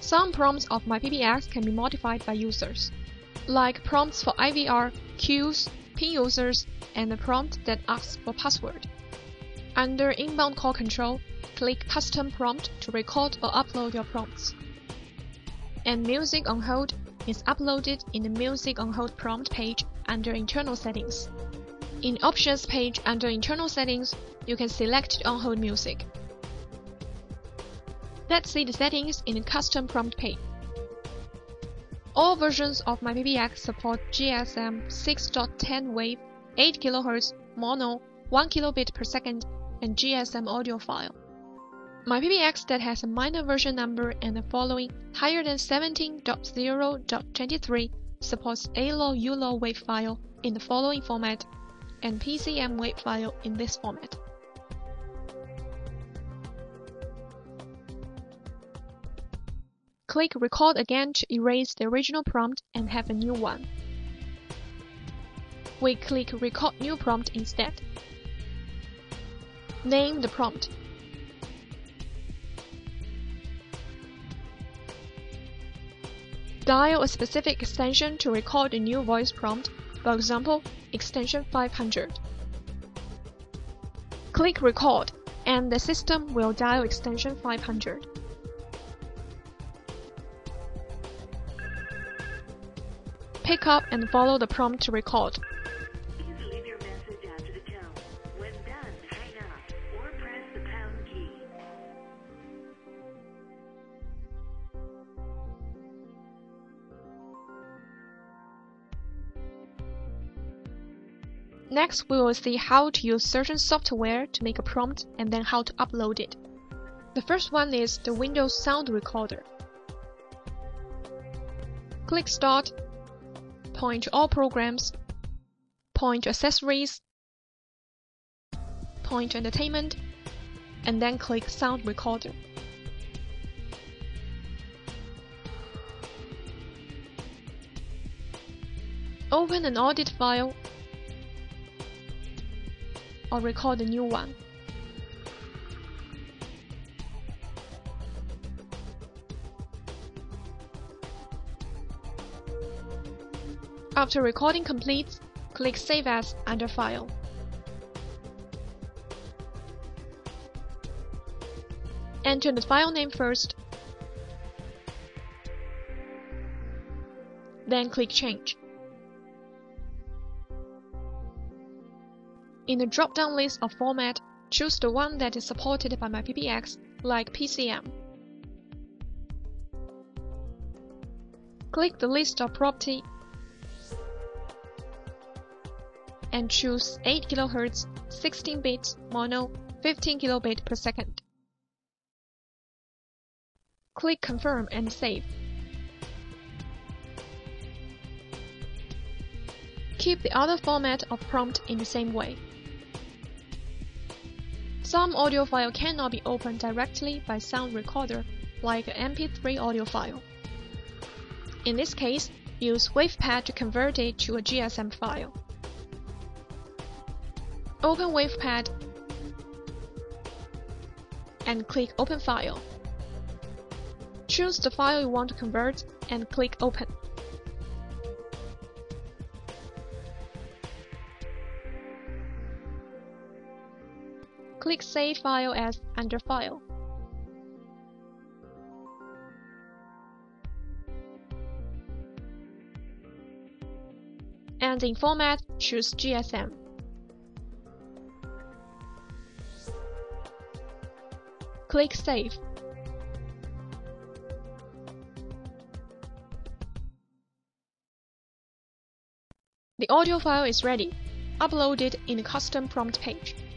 Some prompts of MyPBX can be modified by users, like prompts for IVR, queues, pin users, and a prompt that asks for password. Under Inbound Call Control, click Custom Prompt to record or upload your prompts. And Music on Hold is uploaded in the Music on Hold prompt page under Internal Settings. In Options page under Internal Settings, you can select On Hold music. Let's see the settings in the Custom Prompt page. All versions of MyPBX support GSM 6.10 wave, 8 kHz, mono, 1 kilobit per second, and GSM audio file. MyPBX that has a minor version number and the following higher than 17.0.23 supports A-Law U-Law wave file in the following format and PCM wave file in this format. Click Record again to erase the original prompt and have a new one. We click Record New Prompt instead. Name the prompt. Dial a specific extension to record a new voice prompt, for example, extension 500. Click Record, and the system will dial extension 500. Pick up and follow the prompt to record. Please leave your message after the tone. When done, hang up or press the pound key. Next, we will see how to use certain software to make a prompt and then how to upload it. The first one is the Windows Sound Recorder. Click Start, point to All Programs, point to Accessories, point to Entertainment, and then click Sound Recorder. Open an audit file or record a new one. After recording completes, click Save As under File. Enter the file name first, then click Change. In the drop-down list of format, choose the one that is supported by MyPBX, like PCM. Click the list of property and choose 8 kHz, 16 bits, mono, 15 kilobit per second. Click Confirm and save. Keep the other format of prompt in the same way. Some audio file cannot be opened directly by Sound Recorder, like an MP3 audio file. In this case, use WavePad to convert it to a GSM file. Open WavePad and click Open File. Choose the file you want to convert and click Open. Click Save File As under File. And in Format, choose GSM. Click Save. The audio file is ready. Upload it in the Custom Prompt page.